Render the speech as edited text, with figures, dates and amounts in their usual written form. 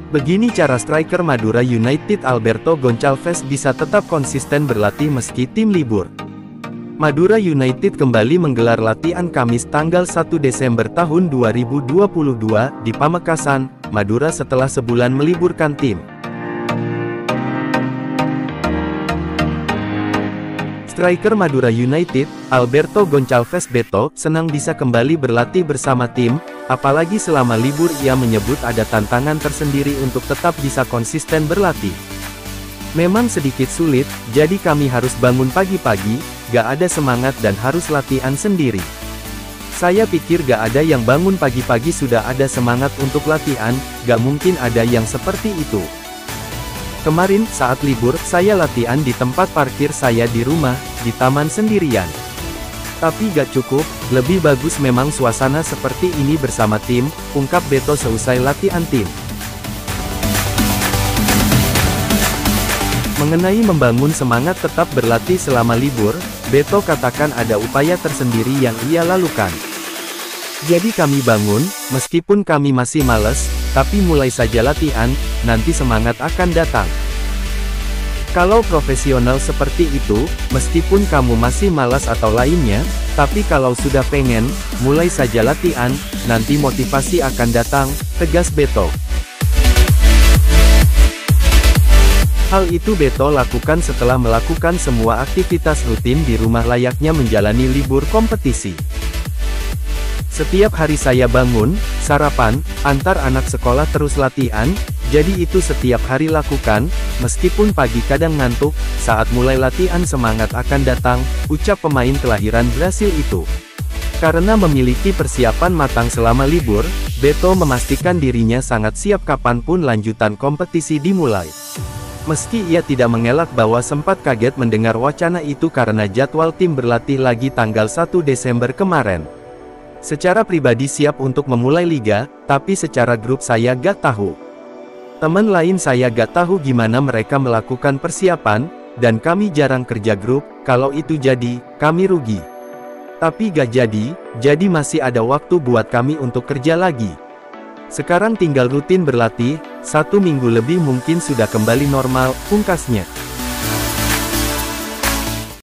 Begini cara striker Madura United Alberto Goncalves bisa tetap konsisten berlatih meski tim libur. Madura United kembali menggelar latihan Kamis tanggal 1 Desember tahun 2022 di Pamekasan, Madura setelah sebulan meliburkan tim. Striker Madura United, Alberto Goncalves Beto, senang bisa kembali berlatih bersama tim, apalagi selama libur ia menyebut ada tantangan tersendiri untuk tetap bisa konsisten berlatih. Memang sedikit sulit, jadi kami harus bangun pagi-pagi, gak ada semangat dan harus latihan sendiri. Saya pikir gak ada yang bangun pagi-pagi sudah ada semangat untuk latihan, gak mungkin ada yang seperti itu. Kemarin, saat libur, saya latihan di tempat parkir saya di rumah, di taman sendirian. Tapi gak cukup, lebih bagus memang suasana seperti ini bersama tim, ungkap Beto seusai latihan tim. Mengenai membangun semangat tetap berlatih selama libur, Beto katakan ada upaya tersendiri yang ia lakukan. Jadi kami bangun, meskipun kami masih malas, tapi mulai saja latihan, nanti semangat akan datang. Kalau profesional seperti itu, meskipun kamu masih malas atau lainnya, tapi kalau sudah pengen, mulai saja latihan, nanti motivasi akan datang, tegas Beto. Hal itu Beto lakukan setelah melakukan semua aktivitas rutin di rumah layaknya menjalani libur kompetisi. Setiap hari saya bangun, sarapan, antar anak sekolah terus latihan, jadi itu setiap hari lakukan, meskipun pagi kadang ngantuk, saat mulai latihan semangat akan datang, ucap pemain kelahiran Brasil itu. Karena memiliki persiapan matang selama libur, Beto memastikan dirinya sangat siap kapanpun lanjutan kompetisi dimulai. Meski ia tidak mengelak bahwa sempat kaget mendengar wacana itu karena jadwal tim berlatih lagi tanggal 1 Desember kemarin. Secara pribadi siap untuk memulai liga, tapi secara grup saya gak tahu. Teman lain saya gak tahu gimana mereka melakukan persiapan, dan kami jarang kerja grup, kalau itu jadi, kami rugi. Tapi gak jadi masih ada waktu buat kami untuk kerja lagi. Sekarang tinggal rutin berlatih, 1 minggu lebih mungkin sudah kembali normal, pungkasnya.